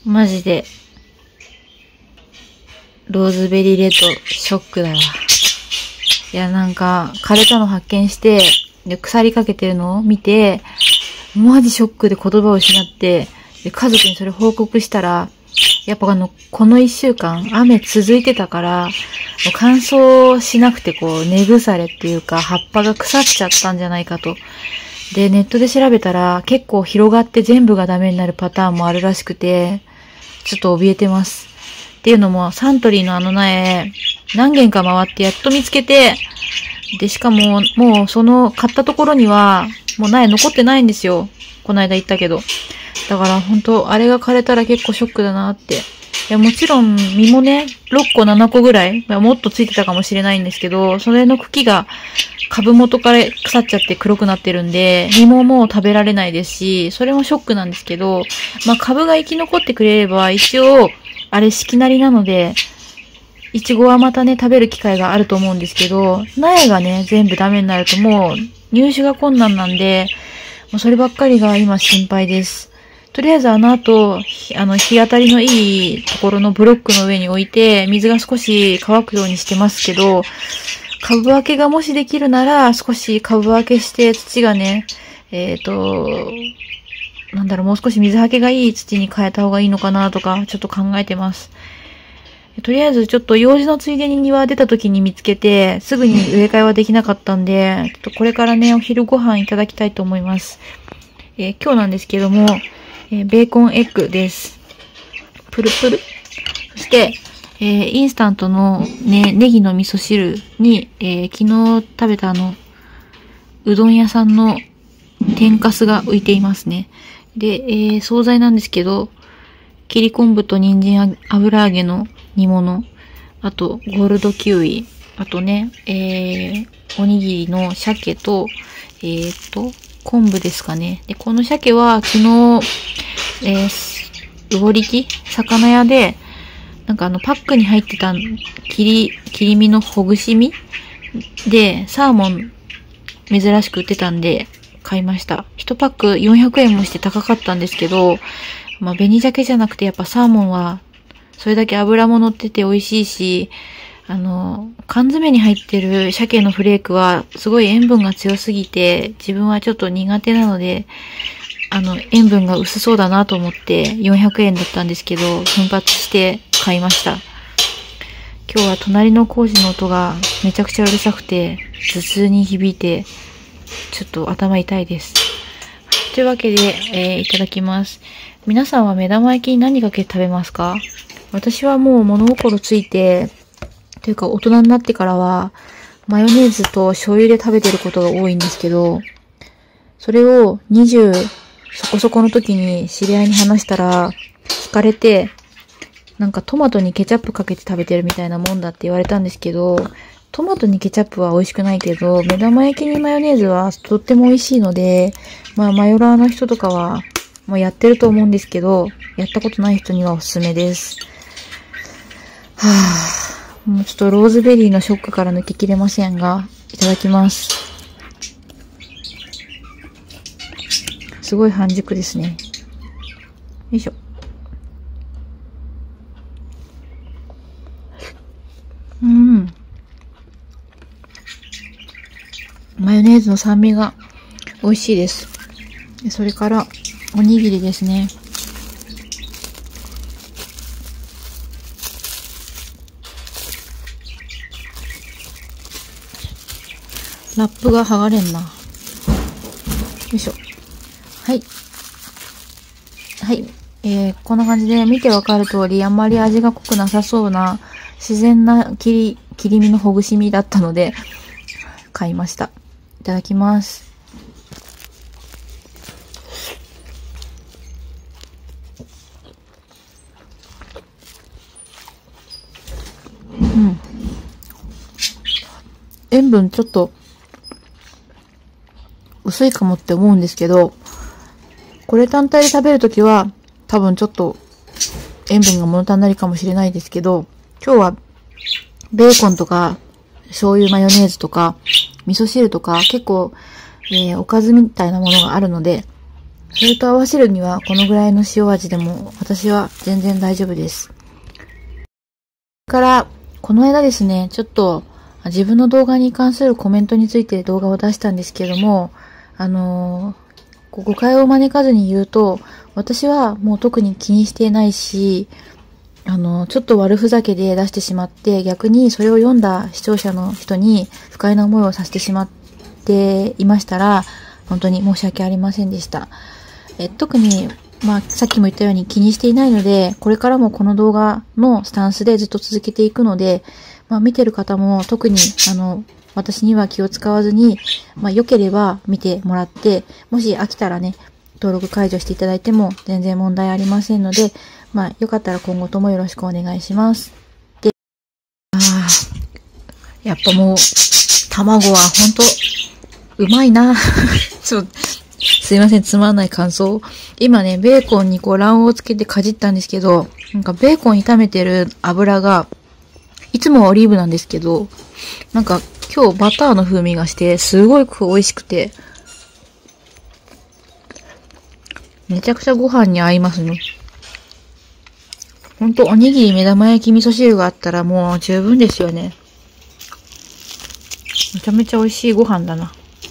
マジで、ローズベリーレッド、ショックだわ。いや、なんか、枯れたの発見して、で、腐りかけてるのを見て、マジショックで言葉を失って、で、家族にそれ報告したら、やっぱこの一週間、雨続いてたから、もう乾燥しなくて根腐れっていうか、葉っぱが腐っちゃったんじゃないかと。で、ネットで調べたら、結構広がって全部がダメになるパターンもあるらしくて、ちょっと怯えてます。っていうのも、サントリーの苗、何軒か回ってやっと見つけて、で、しかも、もう買ったところには、もう苗残ってないんですよ。この間言ったけど。だから本当あれが枯れたら結構ショックだなって。いや、もちろん、実もね、6個7個ぐらい、もっとついてたかもしれないんですけど、それの茎が株元から腐っちゃって黒くなってるんで、実ももう食べられないですし、それもショックなんですけど、株が生き残ってくれれば、一応、あれ、四季なりなので、イチゴはまたね、食べる機会があると思うんですけど、苗がね、全部ダメになるともう、入手が困難なんで、もうそればっかりが今心配です。とりあえず後、日当たりのいいところのブロックの上に置いて、水が少し乾くようにしてますけど、株分けがもしできるなら、少し株分けして土がね、もう少し水はけがいい土に変えた方がいいのかなとか、ちょっと考えてます。とりあえずちょっと用事のついでに庭出た時に見つけて、すぐに植え替えはできなかったんで、ちょっとこれからね、お昼ご飯いただきたいと思います。今日なんですけども、ベーコンエッグです。プルプル。そして、インスタントのね、ネギの味噌汁に、昨日食べたうどん屋さんの天かすが浮いていますね。で、惣菜なんですけど、切り昆布と人参油揚げの煮物、あと、ゴールドキウイ、あとね、おにぎりの鮭と、昆布ですかね。で、この鮭は昨日、魚力魚屋で、パックに入ってた切り身のほぐし身で、サーモン珍しく売ってたんで、買いました。1パック400円もして高かったんですけど、紅鮭じゃなくてやっぱサーモンは、それだけ脂も乗ってて美味しいし、缶詰に入ってる鮭のフレークはすごい塩分が強すぎて、自分はちょっと苦手なので、塩分が薄そうだなと思って400円だったんですけど、奮発して買いました。今日は隣の工事の音がめちゃくちゃうるさくて、頭痛に響いて、ちょっと頭痛いです。というわけで、いただきます。皆さんは目玉焼きに何かけて食べますか？私はもう物心ついて、というか大人になってからは、マヨネーズと醤油で食べてることが多いんですけど、それを20そこそこの時に知り合いに話したら、聞かれて、トマトにケチャップかけて食べてるみたいなもんだって言われたんですけど、トマトにケチャップは美味しくないけど、目玉焼きにマヨネーズはとっても美味しいので、マヨラーの人とかは、もうやってると思うんですけど、やったことない人にはおすすめです。もうちょっとローズベリーのショックから抜けきれませんが、いただきます。すごい半熟ですね。よいしょ。マヨネーズの酸味が美味しいです。それから、おにぎりですね。ラップが剥がれんな。よいしょ。はい。はい。こんな感じで見てわかる通り、あんまり味が濃くなさそうな、自然な切り身のほぐし身だったので、買いました。いただきます。塩分ちょっと薄いかもって思うんですけど、これ単体で食べるときは多分ちょっと塩分が物足んなりかもしれないですけど、今日はベーコンとか醤油マヨネーズとか味噌汁とか結構、おかずみたいなものがあるので、 それと合わせるにはこのぐらいの塩味でも私は全然大丈夫です。から、この間ですね、ちょっと自分の動画に関するコメントについて動画を出したんですけども、誤解を招かずに言うと、私はもう特に気にしていないし、ちょっと悪ふざけで出してしまって、逆にそれを読んだ視聴者の人に不快な思いをさせてしまっていましたら、本当に申し訳ありませんでした。特に、さっきも言ったように気にしていないので、これからもこの動画のスタンスでずっと続けていくので、見てる方も特に、私には気を使わずに、良ければ見てもらって、もし飽きたらね、登録解除していただいても全然問題ありませんので、よかったら今後ともよろしくお願いします。で、やっぱもう、卵はほんと、うまいな。すいません、つまんない感想。今ね、ベーコンに卵黄をつけてかじったんですけど、なんかベーコン炒めてる油が、いつもはオリーブなんですけど、なんか今日バターの風味がして、すごい美味しくて、めちゃくちゃご飯に合いますね。ほんとおにぎり目玉焼き味噌汁があったらもう十分ですよね。めちゃめちゃ美味しいご飯だな。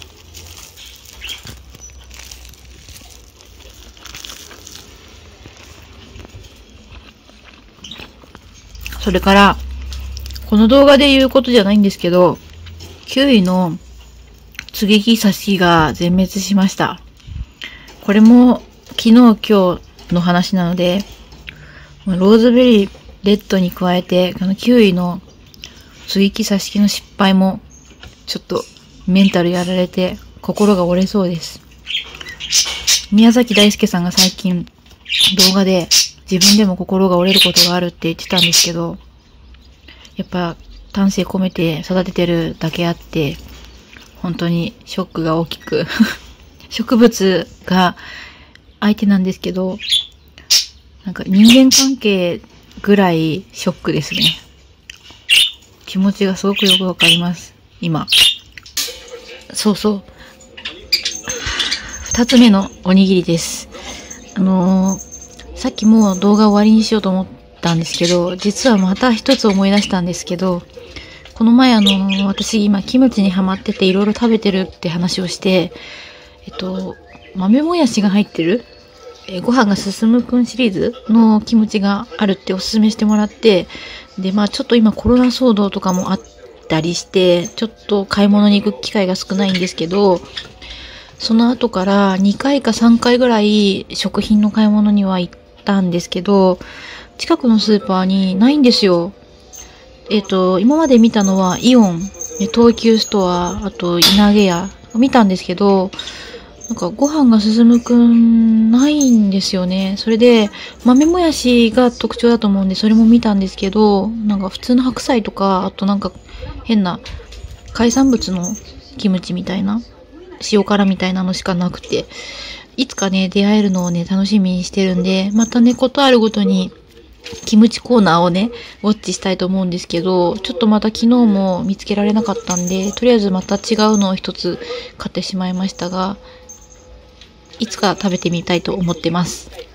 それから、この動画で言うことじゃないんですけど、キウイの接ぎ木刺しが全滅しました。これも昨日今日の話なので、ローズベリーレッドに加えて、キウイの接ぎ木刺し木の失敗も、ちょっとメンタルやられて心が折れそうです。宮崎大輔さんが最近動画で自分でも心が折れることがあるって言ってたんですけど、やっぱ丹精込めて育ててるだけあって、本当にショックが大きく植物が相手なんですけど、なんか人間関係ぐらいショックですね。気持ちがすごくよくわかります、今。そうそう。二つ目のおにぎりです。さっきもう動画終わりにしようと思ったんですけど、実はまた一つ思い出したんですけど、この前私今キムチにハマってていろいろ食べてるって話をして、豆もやしが入ってる、ご飯が進むくんシリーズのキムチがあるっておすすめしてもらって、で、ちょっと今コロナ騒動とかもあったりして、ちょっと買い物に行く機会が少ないんですけど、その後から2回か3回ぐらい食品の買い物には行ったんですけど、近くのスーパーにないんですよ。今まで見たのはイオン、東急ストア、あと稲毛屋見たんですけど、なんかご飯が進むくんないんですよね。それで豆もやしが特徴だと思うんでそれも見たんですけど、なんか普通の白菜とか、あとなんか変な海産物のキムチみたいな、塩辛みたいなのしかなくて、いつかね出会えるのをね楽しみにしてるんで、またねことあるごとにキムチコーナーをね、ウォッチしたいと思うんですけど、ちょっとまた昨日も見つけられなかったんで、とりあえずまた違うのを一つ買ってしまいましたが、いつか食べてみたいと思ってます。